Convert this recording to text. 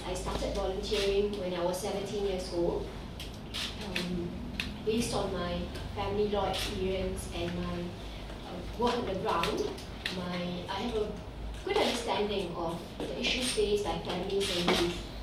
I started volunteering when I was 17 years old. Based on my family law experience and my work on the ground, I have a good understanding of the issues faced by families and youth